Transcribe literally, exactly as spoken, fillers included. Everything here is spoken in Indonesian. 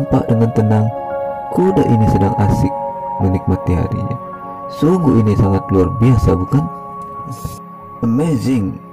Tampak dengan tenang, kuda ini sedang asik menikmati harinya. Sungguh ini sangat luar biasa, bukan? Amazing.